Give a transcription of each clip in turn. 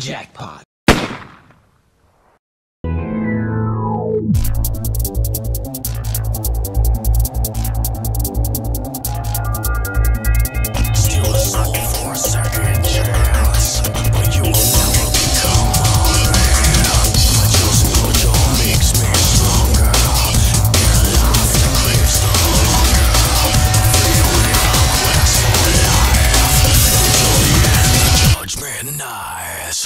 Jackpot. Still sucking for a second chance, but you will never become my man. I just know your makes me stronger. Your life that craves the hunger. Feeling a quest for life until the end of judgment nights.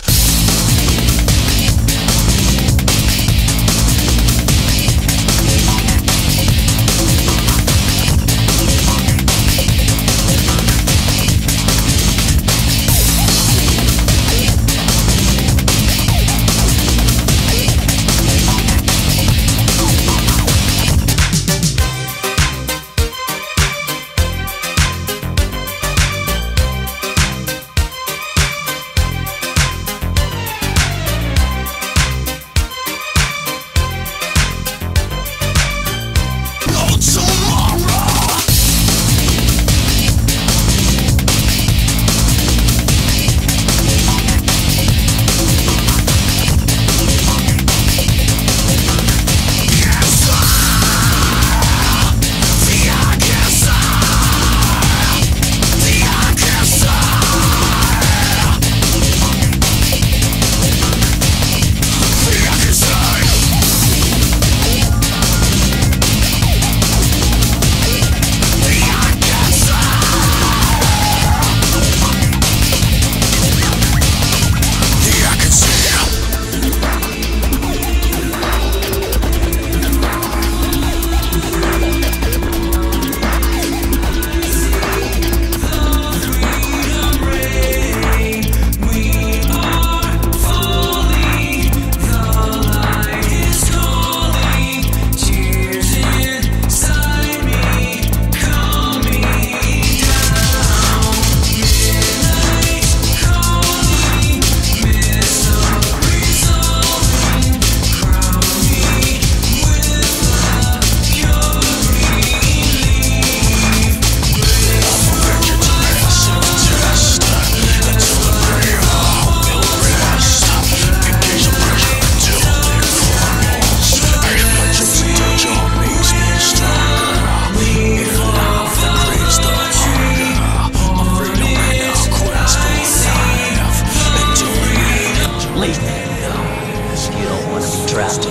Trapped in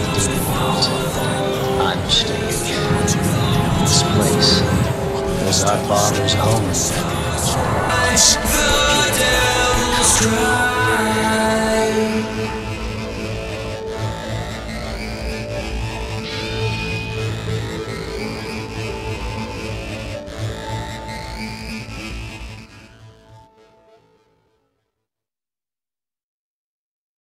I'm staying. This place was our father's home. The devil's strike.